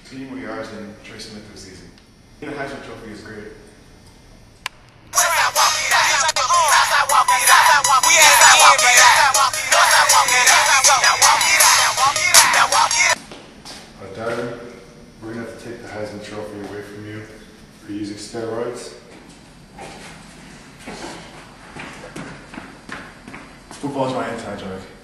Team, we are in Trey Smith this season. The Heisman Trophy is great. Darren, we're going to have to take the Heisman Trophy away from you for using steroids. Football is my anti-joke.